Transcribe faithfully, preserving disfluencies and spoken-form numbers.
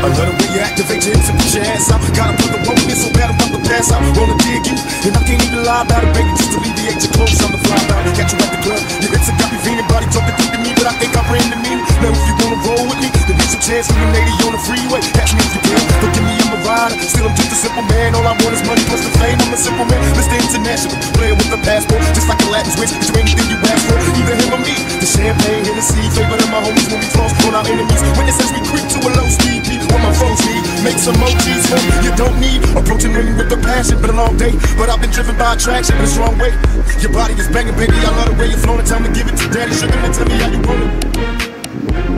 I love the way you activate your hips and put your ass out. Gotta put the woman in so bad I'm about to pass out. Wanna dig you, and I can't even lie about it, baby. Just alleviate your clothes, I'm the fly about it. Got you at the club, your hips have got me feeling. Body talking through to me, but I think I ran the meaning. Now if you wanna roll with me, then there's a chance for you lady on the freeway. Catch me if you can, but give me I'm a rider. Still I'm just a simple man, all I want is money plus the fame. I'm a simple man, Mister International, player with a passport. Just like a Latin switch, it's anything you ask for. Either him or me, the champagne, Hennessy, favor than my homies when we cross on our enemies. Witnesses we creep to a low speed, beat what my foes need. Make some emojis for you don't need. Approaching women with a passion, been a long day, but I've been driven by attraction in a strong way. Your body is banging, baby, I love the way you're flowing. Time to give it to daddy, sugar, and tell me how you want it.